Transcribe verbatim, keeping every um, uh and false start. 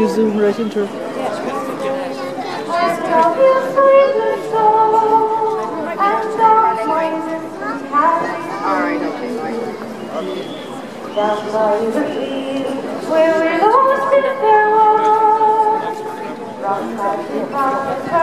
you zoom right into her. Alright, okay, fine. Down by the field where we lost in the rock, rock, rock, rock,